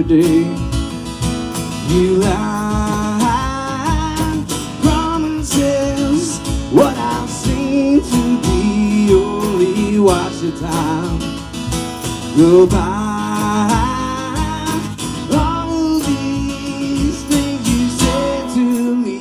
yesterday. You lied, promises, what I've seen to be. Only watch the time go by. All of these things you said to me.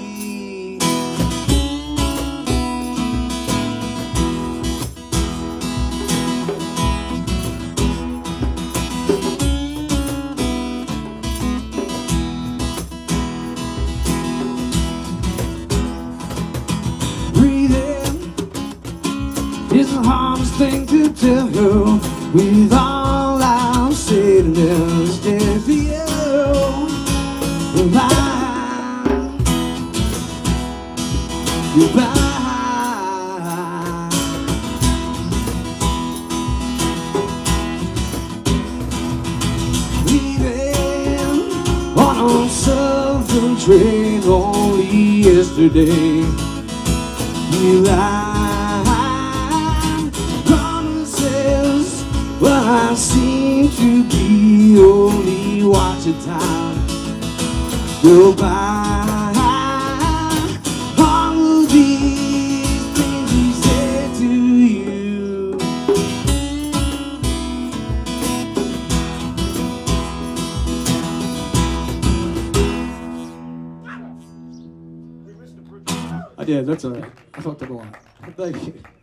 Breathing is the hardest thing to tell you. With all I'll say to them is stand for you. Goodbye, goodbye. Leaving on a southern train only yesterday. You lied, promises, what I seem to be. Only watch the time go by. All of these things he said to you. I did, that's all right. I fucked up a lot. Thank you.